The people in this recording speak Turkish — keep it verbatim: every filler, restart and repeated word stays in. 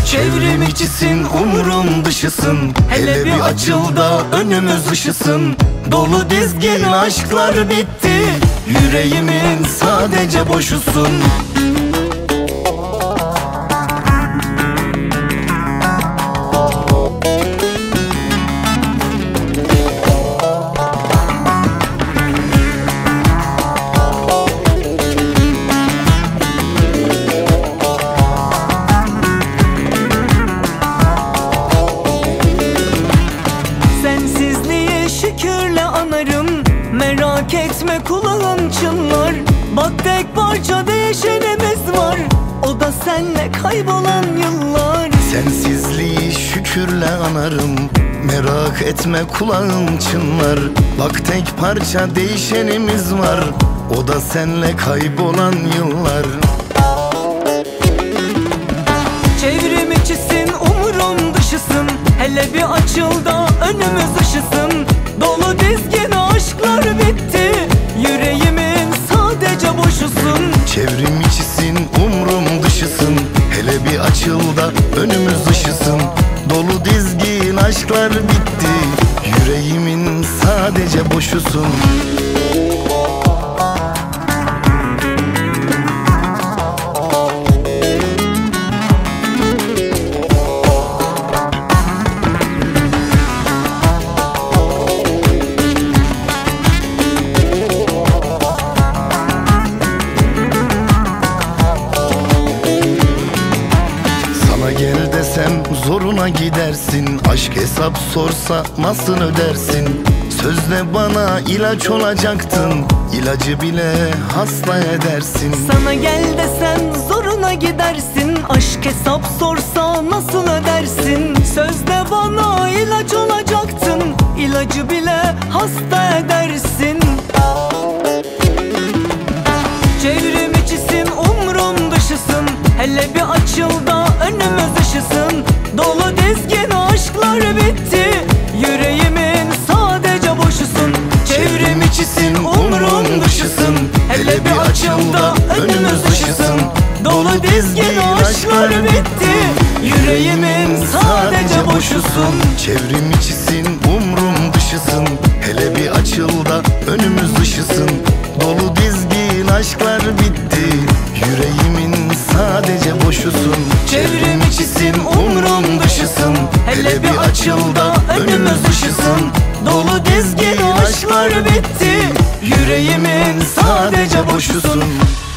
Çevrim içisin, umurum dışısın. Hele bir açıl da önümüz ışısın. Dolu dizgin aşklar bitti, yüreğimin sadece boşusun. Merak etme kulağın çınlar. Bak tek parça değişenimiz var, o da senle kaybolan yıllar. Sensizliği şükürle anarım. Merak etme kulağın çınlar. Bak tek parça değişenimiz var, o da senle kaybolan yıllar. Çevrim içisin, umurum dışısın. Hele bir açıl da önümüz ışısın. Dolu dizgin aşklar bitti, yüreğimin sadece boşusun. Çevrim içisin, umrum dışısın. Hele bir açıl da önümüz ışısın. Dolu dizgin aşklar bitti, yüreğimin sadece boşusun. Gel desem zoruna gidersin. Aşk hesap sorsa nasıl ödersin? Sözde bana ilaç olacaktın, ilacı bile hasta edersin. Sana gel desem zoruna gidersin. Aşk hesap sorsa nasıl ödersin? Sözde bana ilaç olacaktın, ilacı bile hasta edersin. Çevrim içisin, umrum dışısın. Hele bir açıl da önümüz ışısın. Dolu dizgin aşklar bitti, yüreğimin sadece boşusun. Çevrim içisin, umrum dışısın. Hele bir açıl da önümüz ışısın. Dolu dizgin aşklar bitti, yüreğimin sadece boşusun. Çevrim içisin, umrum dışısın. Hele bir açıl da önümüz ışısın. Dolu dizgin aşklar bitti, yüreğimin sadece boşusun. Çevrim içisin, umrum dışısın. Hele bir açıl da önümüz ışısın. Dolu dizgin aşklar bitti, yüreğimin sadece boşusun.